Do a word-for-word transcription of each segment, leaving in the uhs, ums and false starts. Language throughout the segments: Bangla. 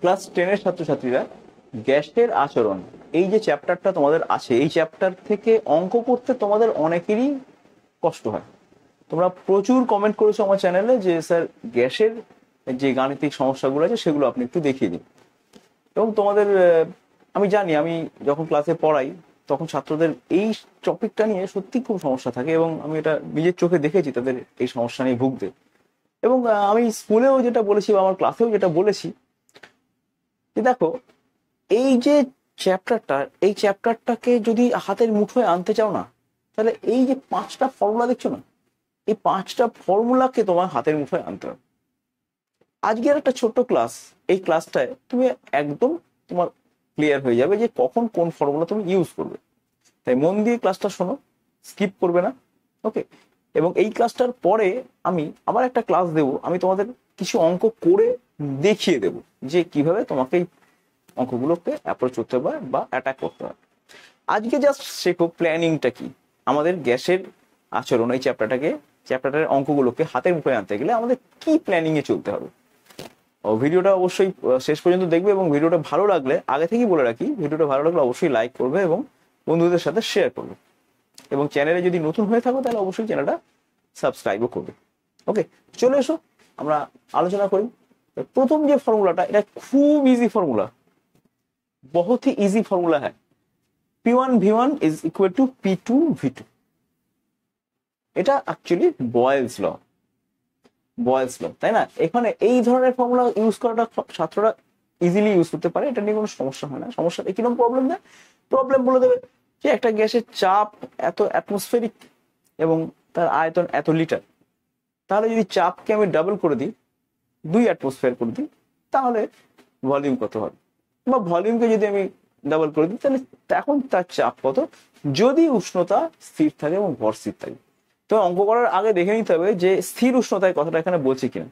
ক্লাস টেনের ছাত্রছাত্রীরা গ্যাসের আচরণ এই যে চ্যাপ্টারটা তোমাদের আছে, এই চ্যাপ্টার থেকে অঙ্ক করতে তোমাদের অনেকেরই কষ্ট হয়। তোমরা প্রচুর কমেন্ট করেছো আমার চ্যানেলে যে স্যার গ্যাসের যে গাণিতিক সমস্যাগুলো আছে সেগুলো আপনি একটু দেখিয়ে দিন। এবং তোমাদের আমি জানি, আমি যখন ক্লাসে পড়াই তখন ছাত্রদের এই টপিকটা নিয়ে সত্যি খুব সমস্যা থাকে, এবং আমি এটা নিজের চোখে দেখেছি তাদের এই সমস্যা নিয়ে ভুগতে। এবং আমি স্কুলেও যেটা বলেছি বা আমার ক্লাসেও যেটা বলেছি যে দেখো, এই যে চ্যাপ্টারটা, এই চ্যাপ্টারটাকে যদি হাতের মুঠোয় আনতে চাও না, তাহলে এই যে পাঁচটা ফর্মুলা দেখছো না, এই পাঁচটা ফর্মুলাকে তোমার হাতের মুঠোয় আনতে হবে। আজকের একটা ছোট্ট ক্লাস, এই ক্লাসটায় তুমি একদম তোমার ক্লিয়ার হয়ে যাবে যে কখন কোন ফর্মুলা তুমি ইউজ করবে। তাই মন দিয়ে ক্লাসটা শোনো, স্কিপ করবে না, ওকে? এবং এই ক্লাসটার পরে আমি আবার একটা ক্লাস দেব, আমি তোমাদের কিছু অঙ্ক করে দেখিয়ে দেব যে কিভাবে তোমাকে এই অঙ্কগুলোকে অ্যাপ্রোচ করতে হবে বা অ্যাটাক করতে হবে। আজকে জাস্ট শেখো প্ল্যানিংটা কি। আমাদের গ্যাসের আচরণ এই চ্যাপ্টারটাকে, চ্যাপ্টারের অঙ্কগুলোকে হাতের মুখে আনতে গেলে আমাদের কি প্ল্যানিং এ চলতে হবে। ও ভিডিওটা অবশ্যই শেষ পর্যন্ত দেখবে, এবং ভিডিওটা ভালো লাগলে, আগে থেকেই বলে রাখি, ভিডিওটা ভালো লাগলে অবশ্যই লাইক করবে এবং বন্ধুদের সাথে শেয়ার করবে। এবং চ্যানেলে যদি নতুন হয়ে থাকো তাহলে অবশ্যই চ্যানেলটা সাবস্ক্রাইবও করবে। ওকে, চলে এসো আমরা আলোচনা করি। প্রথম যে ফর্মুলাটা, এটা খুব ইজি ফর্মুলা, বহুত হি ইজি ফর্মুলা হ্যাঁ। P one V one is equal to P two V two. এটা actually Boyle's law, Boyle's law, তাই না? এখানে এই ধরনের ফর্মুলা ইউজ করাটা ছাত্ররা ইজিলি ইউজ করতে পারে, এটা নিয়ে কোনো সমস্যা হয় না। সমস্যা কিরকম প্রবলেম দেয়? প্রবলেম বলে দেবে যে একটা গ্যাসের চাপ এত অ্যাটমসফেরিক এবং তার আয়তন এত লিটার, তাহলে যদি চাপকে আমি ডাবল করে দিই, দুই অ্যাটমসফিয়ার করে দিই, তাহলে ভলিউম কত হবে? বা ভলিউমকে যদি আমি ডাবল করে দিই তাহলে এখন তার চাপ কত, যদি উষ্ণতা স্থির থাকে এবং ভর স্থির থাকে। তো অঙ্ক করার আগে দেখে নিতে হবে যে স্থির উষ্ণতায় কথাটা এখানে বলছে কিনা,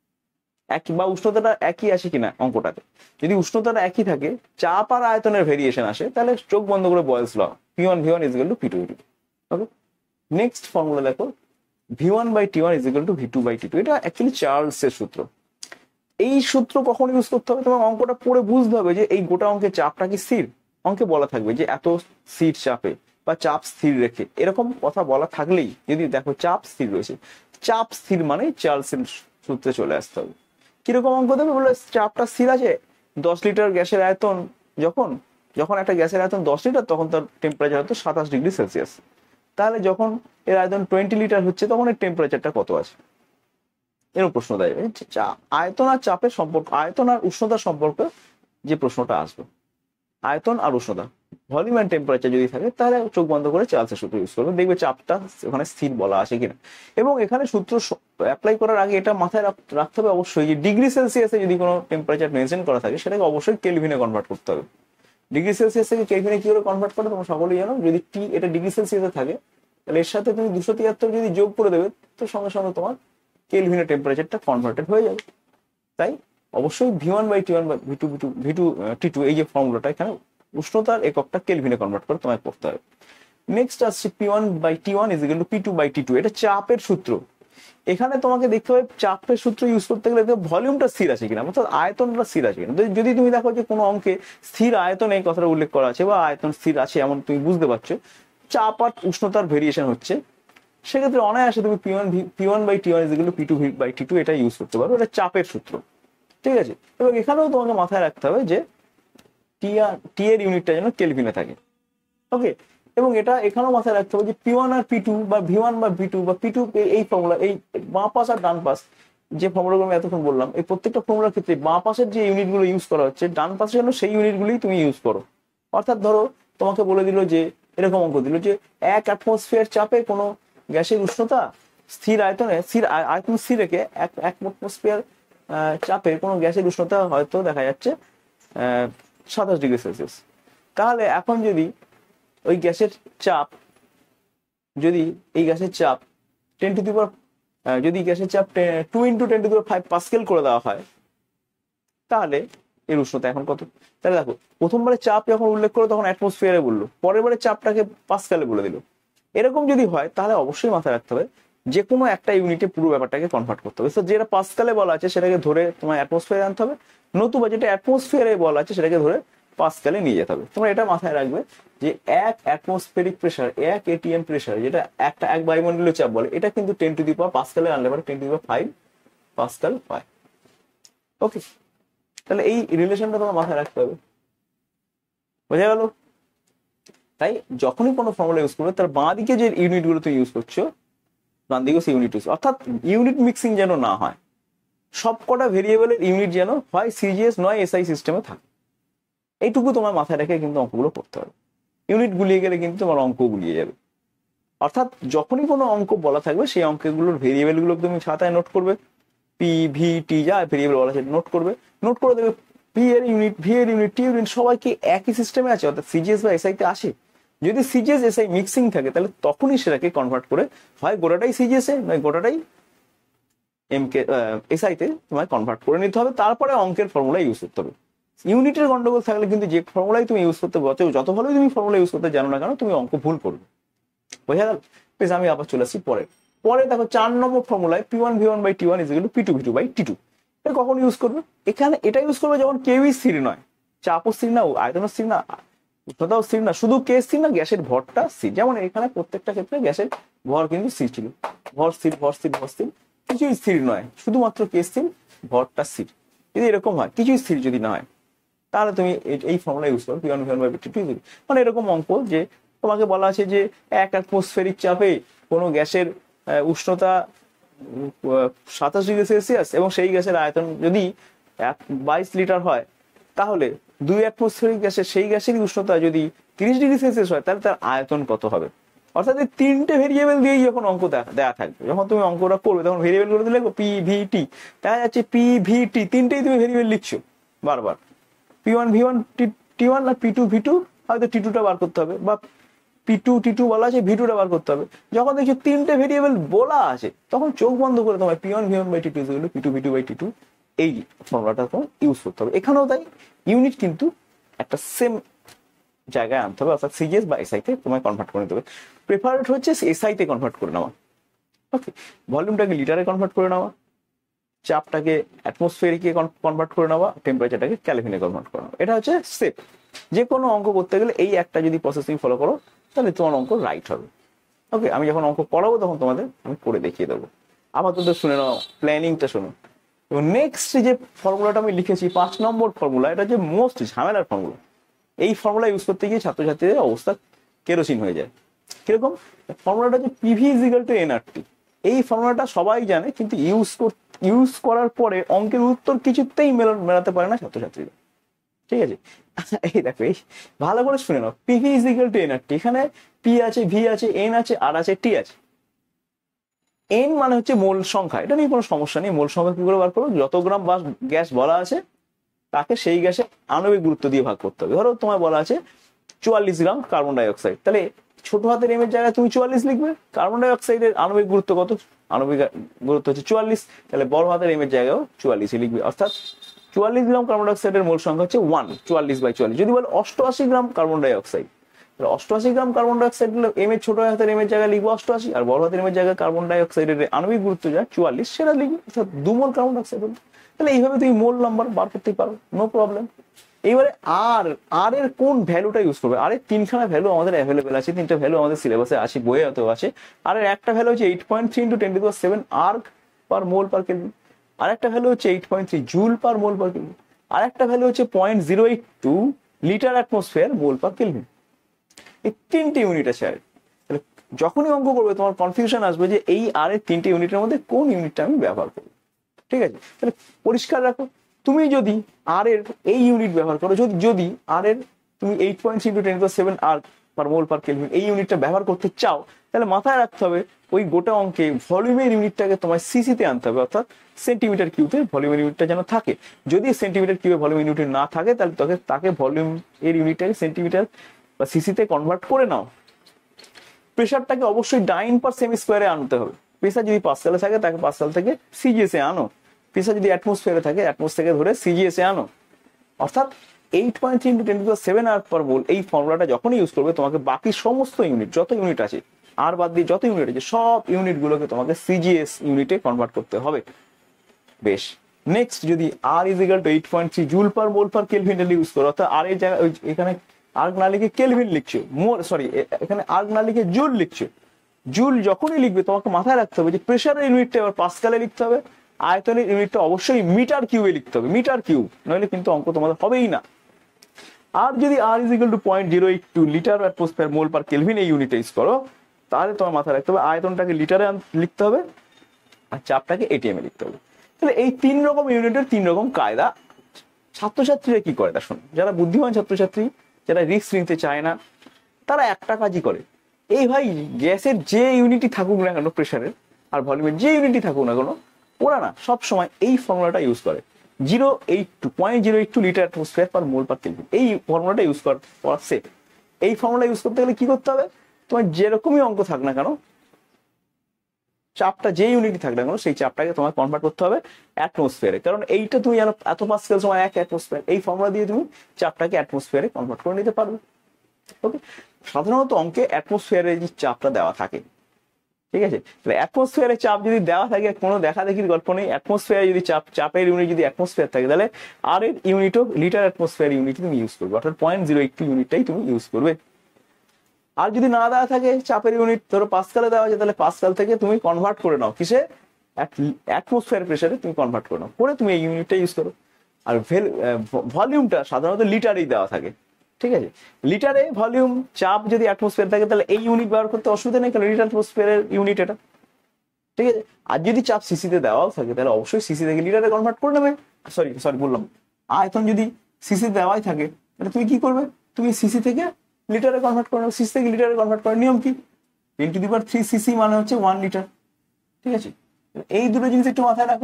একই বা উষ্ণতাটা একই আসে কিনা অঙ্কটাতে। যদি উষ্ণতাটা একই থাকে, চাপ আর আয়তনের ভেরিয়েশন আসে, তাহলে চোখ বন্ধ করে Boyle's law, P one V one is equal to P two V two. Okay, next formula দেখো, V one by T one is equal to V two by T two. এটা অ্যাকচুয়ালি চার্লসের সূত্র। এই সূত্র কখন ইউজ করতে হবে তোমার অঙ্কটা পড়ে বুঝতে হবে যে এই গোটা অঙ্কের চাপটা কি স্থির। অঙ্কে বলা থাকবে যে এত স্থির চাপে বা চাপ স্থির রেখে, এরকম কথা বলা থাকলেই যদি দেখো চাপ স্থির রয়েছে, চাপ স্থির মানে চার্লসের সূত্রে চলে আসতে হবে। কিরকম অঙ্ক দেবে বলে, চাপটা স্থির আছে, দশ লিটার গ্যাসের আয়তন, যখন যখন একটা গ্যাসের আয়তন দশ লিটার তখন তার টেম্পারেচার হতো সাতাশ ডিগ্রি সেলসিয়াস। তাহলে যখন এর আয়তন টোয়েন্টি লিটার হচ্ছে তখন এর টেম্পারেচারটা কত আছে, এরকম প্রশ্ন দেয়। আয়তন আর চাপের সম্পর্ক, আয়তন আর উষ্ণতার সম্পর্ক যে প্রশ্নটা আসবে, আয়তন আর উষ্ণতা, ভলিউম এন্ড টেম্পারেচার যদি থাকে, তাহলে চোখ বন্ধ করে চার্লসের সূত্র ইউজ করবে, দেখবে চাপটা ওখানে স্থির বলা আছে কিনা। এবং এখানে সূত্র অ্যাপ্লাই করার আগে এটা মাথায় রাখতে হবে অবশ্যই যে ডিগ্রি সেলসিয়াসে যদি কোনো টেম্পারেচার মেনটেন করা থাকে সেটাকে অবশ্যই কেলভিনে কনভার্ট করতে হবে। ডিগ্রি সেলসিয়াস থেকে কেলভিনে কি করে কনভার্ট করে তোমরা সকলেই জানো। যদি টি এটা ডিগ্রি সেলসিয়াসে থাকে, তাহলে এর সাথে তুমি দুশো তিয়াত্তর যদি যোগ করে দেবে, তো সঙ্গে সঙ্গে তোমার কেলভিনের টেম্পারেচারটা কনভার্টেড হয়ে যাবে। তাই অবশ্যই V one by T one by V two V two V two T two এই যে ফর্মুলাটা, এখানে উষ্ণতার এককটা কেলভিনে কনভার্ট করে তোমায় করতে হবে। নেক্সট আসছে P one by T one is equal to P two by T two. এটা চাপের সূত্র। এখানে তোমাকে দেখতে হবে চাপের সূত্র ইউজ করতে গেলে ভলিউমটা স্থির আছে কিনা, অর্থাৎ আয়তনটা স্থির আছে কিনা। যদি তুমি দেখো যে কোনো অঙ্কে স্থির আয়তন এই কথাটা উল্লেখ করা আছে বা আয়তন স্থির আছে এমন তুমি বুঝতে পারছো, চাপ আর উষ্ণতার ভেরিয়েশন হচ্ছে, সেক্ষেত্রে অনায়াসে তুমি P one P one by T one is equal to P two by T two এটা ইউজ করতে পারো। এটা চাপের সূত্র, ঠিক আছে? এবং এখানেও তোমাকে মাথায় রাখতে হবে যে টি আর টি এর ইউনিটটা যেন কেলভিনে থাকে। ওকে, এবং এটা এখানেও মাথায় রাখতে হবে যে পি ওয়ান আর পি টু বা ভি ওয়ান বা ভি টু বা পি টু, এই ফর্মুলা, এই বাঁ পাশ আর ডান পাশ যে ফর্মুলাগুলো আমি এতক্ষণ বললাম, এই প্রত্যেকটা ফর্মুলার ক্ষেত্রে বাঁ পাশের যে ইউনিটগুলো ইউজ করা হচ্ছে, ডান পাশে যেন সেই ইউনিটগুলোই তুমি ইউজ করো। অর্থাৎ ধরো তোমাকে বলে দিল যে, এরকম অঙ্ক দিল যে এক অ্যাটমসফিয়ার চাপে কোনো গ্যাসের উষ্ণতা স্থির আয়তনে, স্থির আয়তন স্থির রেখে এক এক অ্যাটমসফিয়ার চাপে কোনো গ্যাসের উষ্ণতা হয়তো দেখা যাচ্ছে আহ সাতাশ ডিগ্রি সেলসিয়াস। তাহলে এখন যদি ওই গ্যাসের চাপ, যদি এই গ্যাসের চাপ টেন টু দি পাওয়ার, যদি গ্যাসের চাপ two into ten to the power five pascal করে দেওয়া হয়, তাহলে এর উষ্ণতা এখন কত? তাহলে দেখো, প্রথমবারে চাপ যখন উল্লেখ করলো তখন অ্যাটমসফিয়ারে বললো, পরের বারে চাপটাকে পাস্কেলে বলে দিল। এরকম যদি হয় তাহলে অবশ্যই মাথায় রাখতে হবে যে কোনো একটা ইউনিটে পুরো ব্যাপারটাকে কনভার্ট করতে হবে। তো যেটা পাস্কালে বলা আছে সেটাকে ধরে তোমার অ্যাটমসফিয়ারে আনতে হবে, নতুবা যেটা অ্যাটমসফিয়ারে বলা আছে সেটাকে ধরে পাস্কালে নিয়ে যেতে হবে। তোমরা এটা মাথায় রাখবে যে এক অ্যাটমসফেরিক প্রেশার, এক এটিএম প্রেশার, যেটা একটা এক বায়ুমণ্ডলীয় চাপ বলে, এটা কিন্তু টেন টু দি পাওয়ার পাস্কালে আনলে পারে ten to the power five pascal পায়। ওকে, তাহলে এই রিলেশনটা তোমার মাথায় রাখতে হবে, বোঝা গেল? তাই যখনই কোনো ফর্মুলা ইউজ করবে তার বাঁ দিকে যে ইউনিট গুলো তুমি ইউজ করছো, ডান দিকে সেই ইউনিট ইউজ, অর্থাৎ ইউনিট মিক্সিং যেন না হয়, সবকটা ভেরিয়েবলের ইউনিট যেন হয় সিজিএস নয় এসআই সিস্টেমে থাকে, এইটুকু তোমার মাথায় রেখে কিন্তু অঙ্কগুলো করতে হবে। ইউনিট গুলিয়ে গেলে কিন্তু তোমার অঙ্ক গুলিয়ে যাবে। অর্থাৎ যখনই কোনো অঙ্ক বলা থাকবে সেই অঙ্কগুলোর ভেরিয়েবল গুলো তুমি খাতায় নোট করবে, পি ভি টি যা ভেরিয়েবল বলা সেটা নোট করবে, নোট করে দেবে পি এর ইউনিট, ভি এর ইউনিট, টি ইউনিট সবাইকে একই সিস্টেমে আছে, অর্থাৎ সিজিএস বা এসআই তে আসে। যদি সিজিএস এসআই মিক্সিং থাকে তাহলে তখনই সেটাকে কনভার্ট করে হয় গোটাটাই সিজিএস এ নয় গোটাটাই এম কে এসআই তে তোমায় কনভার্ট করে নিতে হবে, তারপরে অঙ্কের ফর্মুলা ইউজ করতে হবে। ইউনিটের গন্ডগোল থাকলে কিন্তু যে ফর্মুলাই তুমি ইউজ করতে বলছো, যত ভালোই তুমি ফর্মুলা ইউজ করতে জানো না কেন, তুমি অঙ্ক ভুল করবে, বোঝা গেল? বেশ, আমি আবার চলে আসছি পরে। পরে দেখো চার নম্বর ফর্মুলায় P one V one by T one is equal to P two V two by T two. এটা কখন ইউজ করবে? এখানে এটা ইউজ করবে যখন কেউই স্থির নয়, চাপও স্থির না, আয়তনও স্থির না, উষ্ণতাও স্থির না, শুধু কে স্থির না, গ্যাসের ভরটা স্থির। যেমন এখানে প্রত্যেকটা ক্ষেত্রে গ্যাসের ভর কিন্তু স্থির ছিল, ভর স্থির ভর স্থির ভর স্থির, কিছুই স্থির নয়, শুধুমাত্র কে স্থির, ভরটা স্থির। যদি এরকম হয়, কিছুই স্থির যদি না হয়, তাহলে তুমি এই ফর্মুলা ইউজ করো, P one V one by T two. মানে এরকম অঙ্ক যে তোমাকে বলা আছে যে এক অ্যাটমসফেরিক চাপে কোনো গ্যাসের উষ্ণতা সাতাশ ডিগ্রি সেলসিয়াস এবং সেই গ্যাসের আয়তন যদি বাইশ লিটার হয়, তাহলে দুই অ্যাটমসফেরিক গ্যাসের সেই গ্যাসেরই উষ্ণতা যদি তিরিশ ডিগ্রি সেলসিয়াস হয়, তাহলে তার আয়তন কত হবে? অর্থাৎ এই তিনটে ভেরিয়েবল দিয়েই যখন অঙ্ক দেওয়া থাকবে, যখন তুমি অঙ্কটা করবে তখন ভেরিয়েবল গুলো দিলে পি ভি টি, দেখা যাচ্ছে পি ভি টি তিনটেই তুমি ভেরিয়েবল লিখছো বারবার, P one V one T one আর পি টু ভি টু, হয়তো টি টুটা বার করতে হবে, বা পি টু টি টু বলা আছে, ভি টুটা বার করতে হবে। যখন দেখছো তিনটে ভেরিয়েবল বলা আছে, তখন চোখ বন্ধ করে তোমার P one V one by T two P two V two by T two এই ফর্মুলাটা তোমার ইউজ করতে হবে। এখানেও তাই, ইউনিট কিন্তু একটা সেম জায়গায় আনতে হবে, অর্থাৎ সিজিএস বা এসআই তে তোমায় কনভার্ট করে নিতে হবে। প্রেফারেড হচ্ছে এসআই তে কনভার্ট করে নেওয়া, ওকে, ভলিউমটাকে লিটারে কনভার্ট করে নেওয়া, চাপটাকে অ্যাটমসফিয়ারিকে কনভার্ট করে নেওয়া, টেম্পারেচারটাকে ক্যালভিনে কনভার্ট করে নেওয়া। এটা হচ্ছে স্টেপ। যে কোনো অঙ্ক করতে গেলে এই একটা যদি প্রসেস তুমি ফলো করো, তাহলে তোমার অঙ্ক রাইট হবে। ওকে, আমি যখন অঙ্ক করাবো তখন তোমাদের আমি করে দেখিয়ে দেবো। আপাতত শুনে নাও, প্ল্যানিংটা শোনো। এবং নেক্সট যে ফর্মুলাটা আমি লিখেছি পাঁচ নম্বর ফর্মুলা, এটা হচ্ছে মোস্ট ঝামেলার ফর্মুলা। এই ফর্মুলা ইউজ করতে গিয়ে ছাত্রছাত্রীদের অবস্থা কেরোসিন হয়ে যায়। কিরকম? ফর্মুলাটা হচ্ছে PV is equal to NRT. এই ফর্মুলাটা সবাই জানে, কিন্তু ইউজ ইউজ করার পরে অঙ্কের উত্তর কিছুতেই মেলাতে পারে না ছাত্রছাত্রীরা। ঠিক আছে, এই দেখো, এই ভালো করে শুনে নাও, PV is equal to NRT. এখানে পি আছে, ভি আছে, এন আছে, আর আছে, টি আছে। এন মানে হচ্ছে মোল সংখ্যা, এটা নিয়ে কোনো সমস্যা নেই। মোল সংখ্যা কি করে বার করবো? যত গ্রাম বা গ্যাস বলা আছে তাকে সেই গ্যাসে আণবিক গুরুত্ব দিয়ে ভাগ করতে হবে। ধরো তোমার বলা আছে চুয়াল্লিশ গ্রাম কার্বন ডাইঅক্সাইড, তাহলে ছোট হাতের এম এর জায়গায় তুমি চুয়াল্লিশ লিখবে। কার্বন ডাইঅক্সাইডের আণবিক গুরুত্ব কত? আণবিক গুরুত্ব হচ্ছে চুয়াল্লিশ, তাহলে বড় হাতের এম এর জায়গায়ও চুয়াল্লিশই লিখবে। অর্থাৎ চুয়াল্লিশ গ্রাম কার্বন ডাইঅক্সাইডের মোল সংখ্যা হচ্ছে ওয়ান, চুয়াল্লিশ বাই চুয়াল্লিশ। যদি বলে অষ্টআশি গ্রাম কার্বন ডাইঅক্সাইড, তাহলে অষ্টআশি গ্রাম কার্বন ডাইঅক্সাইড এম এর ছোট হাতের এম এর জায়গায় লিখবো অষ্টআশি, আর বড় হাতের এম এর জায়গায় কার্বন ডাইঅক্সাইডের আণবিক গুরুত্ব যা চুয়াল্লিশ সেটা লিখবে, অর্থাৎ দু মোল কার্বন ডাইঅক্সাইড হবে। তাহলে এইভাবে তুমি মোল নাম্বার বার করতেই পারো, নো প্রবলেম। এইবারে আর আর এর কোন ভ্যালুটা ইউজ করবে? আর এর তিনখানা ভ্যালু আমাদের অ্যাভেলেবেল আছে, তিনটা ভ্যালু আমাদের সিলেবাসে আছে, বইয়েতেও আছে। আর এর একটা ভ্যালু হচ্ছে eight point three into ten to the power seven erg per mole per kelvin, আর একটা ভ্যালু হচ্ছে eight point three joule per mole per kelvin, আর একটা ভ্যালু হচ্ছে point zero eight two litre atmosphere mole per kelvin. এই তিনটে ইউনিট আছে। আর তাহলে যখনই অঙ্ক করবে তোমার কনফিউশন আসবে যে এই আর এর তিনটে ইউনিটের মধ্যে কোন ইউনিটটা আমি ব্যবহার করবো। ঠিক আছে, তাহলে পরিষ্কার রাখো, তুমি যদি আর এর এই ইউনিট ব্যবহার করো, যদি যদি আর এর তুমি eight point three two ten two seven erg per mole per kelvin এই ইউনিটটা ব্যবহার করতে চাও, তাহলে মাথায় রাখতে হবে ওই গোটা অঙ্কে ভলিউমের ইউনিটটাকে তোমার সিসিতে আনতে হবে, অর্থাৎ সেন্টিমিটার কিউতে ভলিউমের ইউনিটটা যেন থাকে। যদি সেন্টিমিটার কিউবে ভলিউম ইউনিট না থাকে, তাহলে তোকে তাকে ভলিউম এর ইউনিটটাকে সেন্টিমিটার বা সিসিতে কনভার্ট করে নাও। প্রেশারটাকে অবশ্যই ডাইন পার সেমি স্কোয়ারে আনতে হবে। প্রেশার যদি পাস্কালে থাকে তাকে পাস্কাল থেকে সিজিএস এ আনো, প্রেশার যদি অ্যাটমসফিয়ারে থাকে অ্যাটমস থেকে ধরে সিজিএস এ আনো। অর্থাৎ eight point three into ten to the power seven erg per mole এই ফর্মুলাটা যখনই ইউজ করবে, তোমাকে বাকি সমস্ত ইউনিট যত ইউনিট আছে আর বাদ দিয়ে যত ইউনিট আছে সব ইউনিটগুলোকে তোমাকে সিজিএস ইউনিটে কনভার্ট করতে হবে। বেশ, নেক্সট যদি R is equal to eight point three joule per mole per kelvin use করো, অর্থাৎ আর এর জায়গায় এখানে আর্গ না লিখে কেলভিন লিখছো, মোল সরি এখানে আর্গ না লিখে জুল লিখছো। জুল যখনই লিখবে তোমাকে মাথায় রাখতে হবে যে প্রেশারের ইউনিটটা এবার পাস্কালে লিখতে হবে, আয়তনের ইউনিটটা অবশ্যই মিটার কিউবে লিখতে হবে, মিটার কিউব, নইলে কিন্তু অঙ্ক তোমাদের হবেই না। আর যদি R is equal to point zero eight two litre atmosphere mole per kelvin এই ইউনিটে ইউজ করো, তাহলে তোমার মাথায় রাখতে হবে আয়তনটাকে লিটারে লিখতে হবে আর চাপটাকে এটিএম এ লিখতে হবে। তাহলে এই তিন রকম ইউনিটের তিন রকম কায়দা। ছাত্রছাত্রীরা কি করে তা শোনো, যারা বুদ্ধিমান ছাত্রছাত্রী, যারা রিস্ক নিতে চায় না, তারা একটা কাজই করে, এই ভাই গ্যাসের যে ইউনিটই থাকুক না কেন, প্রেশারের আর ভলিউমের যে ইউনিটই থাকুক না কেন, ওরা না সব সময় এই ফর্মুলাটা ইউজ করে, zero eight two point zero eight two litre atmosphere per mole per kelvin, এই ফর্মুলাটা ইউজ করা সেফ। এই ফর্মুলা ইউজ করতে গেলে কি করতে হবে, তোমার যেরকমই অঙ্ক থাক না কেন, চাপটা যে ইউনিটই থাক না কেন, সেই চাপটাকে তোমার কনভার্ট করতে হবে অ্যাটমসফিয়ারে। কারণ এইটা তুমি জানো এত পাস্কেল সময় এক অ্যাটমসফিয়ার, এই ফর্মুলা দিয়ে তুমি চাপটাকে অ্যাটমসফিয়ারে কনভার্ট করে নিতে পারবে। ওকে, সাধারণত অঙ্কে অ্যাটমসফিয়ারে যে চাপটা দেওয়া থাকে, ঠিক আছে, তাহলে অ্যাটমসফিয়ারে চাপ যদি দেওয়া থাকে কোনো দেখা দেখির গল্প নেই। অ্যাটমসফিয়ারে যদি চাপ চাপের ইউনিট যদি অ্যাটমসফিয়ার থাকে, তাহলে আর এর ইউনিটও লিটার অ্যাটমসফিয়ার ইউনিট তুমি ইউজ করবে, অর্থাৎ পয়েন্ট জিরো এইট টু ইউনিটটাই তুমি ইউজ করবে। আর যদি না দেওয়া থাকে চাপের ইউনিট, ধরো পাস্কালে দেওয়া আছে, তাহলে পাস্কাল থেকে তুমি কনভার্ট করে নাও কিসে, অ্যাটমসফিয়ার প্রেসারে তুমি কনভার্ট করে নাও, করে তুমি এই ইউনিটটা ইউজ করো। আর ভলিউমটা সাধারণত লিটারেই দেওয়া থাকে, ঠিক আছে, লিটারে ভলিউম চাপ যদি অ্যাটমসফিয়ার থাকে তাহলে এই ইউনিট ব্যবহার করতে অসুবিধা নেই, কারণ লিটার অ্যাটমসফিয়ারের ইউনিট এটা, ঠিক আছে। আর যদি চাপ সিসিতে দেওয়াও থাকে তাহলে অবশ্যই সিসি থেকে লিটারে কনভার্ট করে নেবে। সরি সরি বললাম, আয়তন যদি সিসি দেওয়াই থাকে তাহলে তুমি কি করবে, তুমি সিসি থেকে লিটারে কনভার্ট করে নেবে। সিসি থেকে লিটারে কনভার্ট করার নিয়ম কি, ten to the power three CC মানে হচ্ছে ওয়ান লিটার, ঠিক আছে। এই দুটো জিনিস একটু মাথায় রাখো,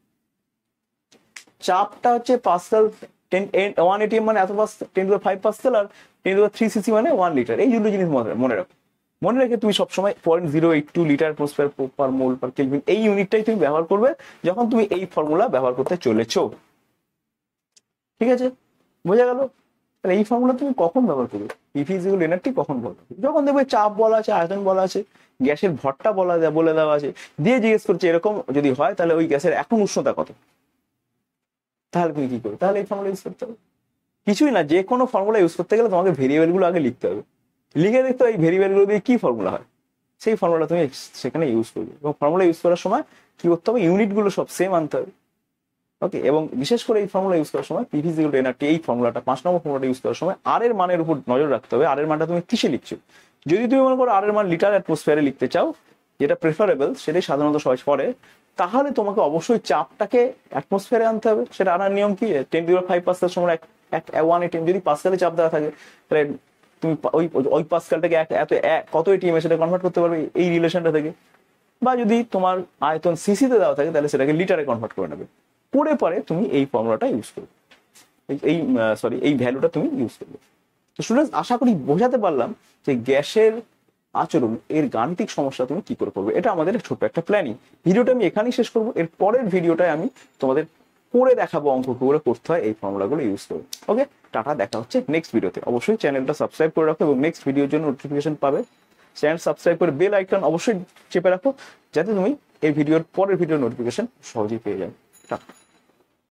চাপটা হচ্ছে পাস্কাল, টেন ওয়ান এটিএম মানে এত pascal, ten to the five pascal, আর ten to the three CC মানে ওয়ান লিটার। এই দুটো জিনিস মনে রাখো, মনে রেখে তুমি সবসময় point zero eight two litre atmosphere per mole per kelvin এই ইউনিটটাই তুমি ব্যবহার করবে যখন তুমি এই ফর্মুলা ব্যবহার করতে চলেছো, ঠিক আছে, বোঝা গেল। তাহলে এই ফর্মুলা তুমি কখন ব্যবহার করবে, পিভিজিবল এনার্জি কখন বলবে, যখন দেখবে চাপ বলা আছে, আয়তন বলা আছে, গ্যাসের ভরটা বলা বলে দেওয়া আছে, দিয়ে জিজ্ঞেস করছে এরকম যদি হয় তাহলে ওই গ্যাসের এখন উষ্ণতা কত, তাহলে তুমি কি করবে, তাহলে এই ফর্মুলা ইউজ করতে হবে। কিছুই না, যে কোনো ফর্মুলা ইউজ করতে গেলে তোমাকে ভেরিয়েবল গুলো আগে লিখতে হবে, লিখে দেখতে হবে এই ভেরিয়েবল গুলো দিয়ে কি ফর্মুলা হয়, সেই ফর্মুলা তুমি সেখানে ইউজ করবে। এবং ফর্মুলা ইউজ করার সময় কি করতে হবে, ইউনিট গুলো সব সেম আনতে হবে। ওকে, এবং বিশেষ করে এই ফর্মুলা ইউজ করার সময় পিভিজিবল এনার্জি এই ফর্মুলাটা পাঁচ নম্বর ফর্মুলাটা ইউজ করার সময় আর এর মানের উপর নজর রাখতে হবে। আর এর মানটা তুমি কিসে লিখছো, যদি তুমি মনে করো আর এর মান লিটার অ্যাটমসফিয়ারে লিখতে চাও, যেটা প্রেফারেবল সেটাই সাধারণত সবাই করে, তাহলে তোমাকে অবশ্যই চাপটাকে অ্যাটমসফিয়ারে আনতে হবে। সেটা আনার নিয়ম কি, ten to the power five pascal সময় এক ওয়ান এটিএম, যদি পাস্কালে চাপ দেওয়া থাকে তাহলে তুমি ওই ওই পাস্কালটাকে এত কত এটিএম সেটা কনভার্ট করতে পারবে এই রিলেশনটা থেকে। বা যদি তোমার আয়তন সিসিতে দেওয়া থাকে তাহলে সেটাকে লিটারে কনভার্ট করে নেবে, পরে পরে তুমি এই ফর্মুলাটা ইউজ করবে, এই সরি এই ভ্যালুটা তুমি ইউজ করবে। তো স্টুডেন্টস, আশা করি বোঝাতে পারলাম যে গ্যাসের আচরণ এর গাণিতিক সমস্যা তুমি কি করে করবে। এটা আমাদের ছোট্ট একটা প্ল্যানিং। ভিডিওটা আমি এখানেই শেষ করবো, এর পরের ভিডিওটায় আমি তোমাদের করে দেখাবো অঙ্ক করে করতে হয় এই ফর্মুলাগুলো ইউজ করে। ওকে, টাটা, দেখা হচ্ছে নেক্সট ভিডিওতে। অবশ্যই চ্যানেলটা সাবস্ক্রাইব করে রাখো এবং নেক্সট ভিডিওর জন্য নোটিফিকেশন পাবে। চ্যানেল সাবস্ক্রাইব করে বেল আইকন অবশ্যই চেপে রাখো যাতে তুমি এই ভিডিওর পরের ভিডিওর নোটিফিকেশন সহজেই পেয়ে যাও। টাটা।